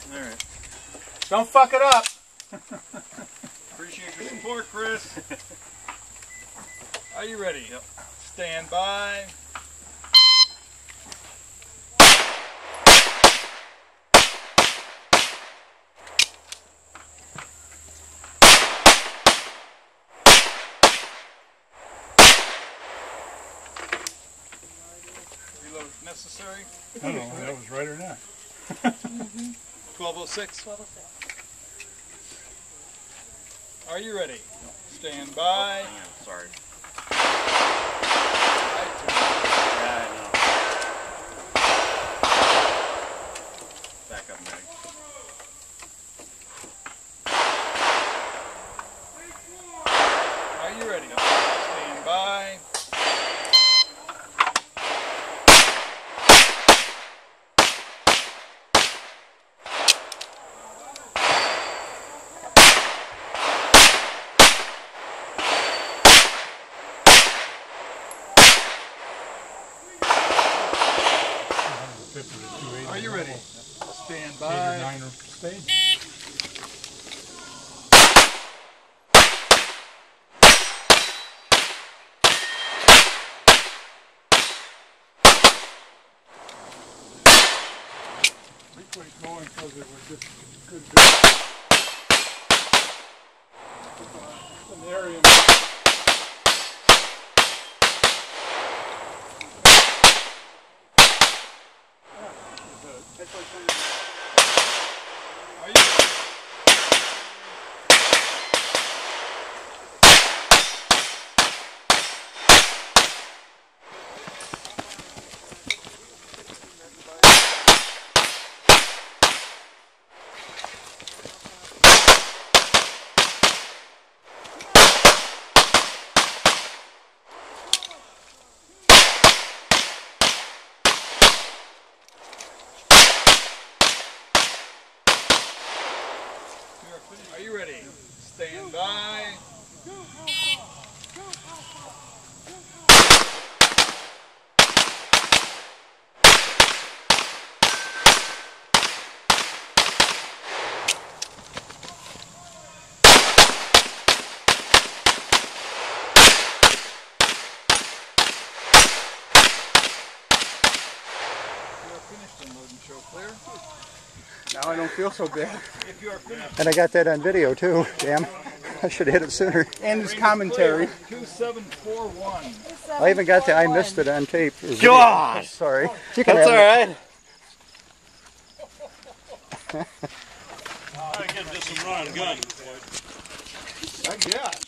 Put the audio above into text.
All right. Don't fuck it up. Appreciate your support, Chris. Are you ready? Yep. Stand by. Reload if necessary. I don't know if that was right or not. 1206. 1206. Are you ready? Stand by. Oh, sorry. Yeah, I know. Back up, Meg. Are you ready? Stand by. Are you ready? Stand by. 8 or 9 stage. We quit going because it was just good an area. Are you ready? Are you ready? Stand by. You are finished and load and show clear. Now I don't feel so bad. If you are finished. And I got that on video too. Damn. I should have hit it sooner. And his commentary. 2741. I even got that. I missed it on tape. God! Sorry. You can That's have alright. I get just some run gun. I guess.